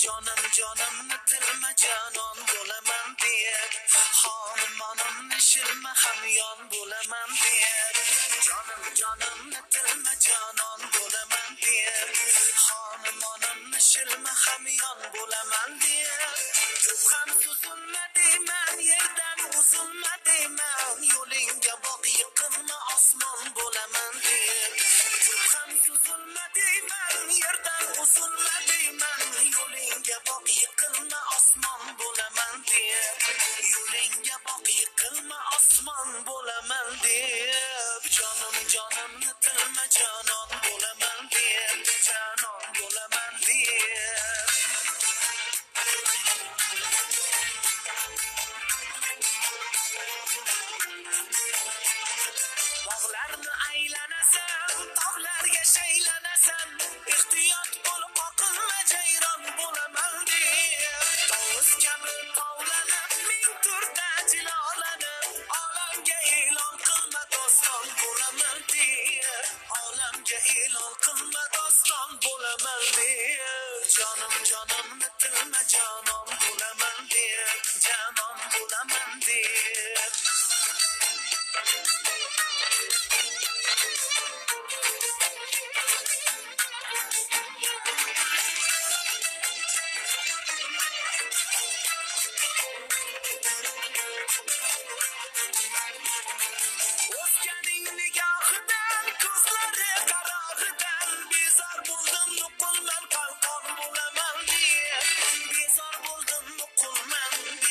Canımni tilma canon bo'laman deb xonimonimni shilma hamyon bo'laman deb jonimni tilma canon bo'laman deb xonimonimni shilma hamyon bo'laman deb ko'p ham so'zilma deyman yerdan uzilma deyman yo'lingga boq yiqilma osmon bo'laman deb ko'p ham so'zilma deyman yerdan uzilma deyman yo'lingga boq yiqilma osmon bo'laman deb yo'lingga boq yiqilma osmon bo'laman deb jonimni tilma canon bo'laman deb canon bo'laman deb bog'larni aylanasan tog'larga shaylanasan ehtiyot bo'l qoqilma jayron bo'laman deb tovus kabi tovlanib ming turda jilolanib olamga e'lon qilma doston bo'laman deb olamga e'lon qilma doston bo'laman deb jonimni tilma canon bo'laman deb canon bo'laman deb o'zganing nigohidan ko'zlari qarog'idan bezor bo'ldim nuqulman qalqon bo'laman deb bezor bo'ldim nuqulman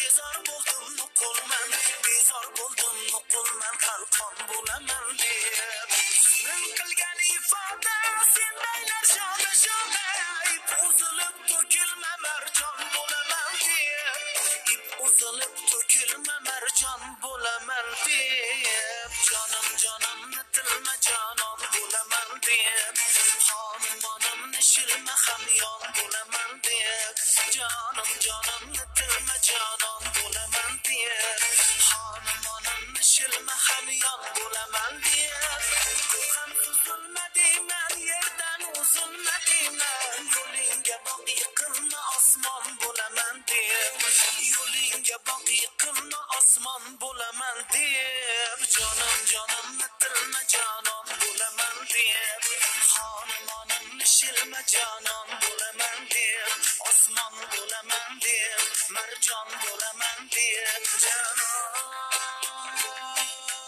qalqon bo'laman deb sizning qilgan ifoda sendaylar shona ip uzilib to'kilma marjon bo'laman deb ip uzilib to'kilma marjon bo'laman deb jonimni tilma canon bo'laman deb xonimonimni shilma hamyon bo'laman deb jonimni tilma canon bo'laman deb xonimonimni shilma hamyon bo'laman deb ko'p ham uzilma deyman yerdan uzilma deyman yo'lingga boq yiqilma osmon bo'laman deb yo'lingga boq yiqilma osmon bo'laman deb jonimni tilma canon bo'laman deb xonimonimni shilma canon bo'laman deb osmon bo'laman deb marjon bo'laman deb canon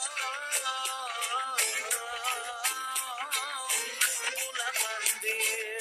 bo'laman deb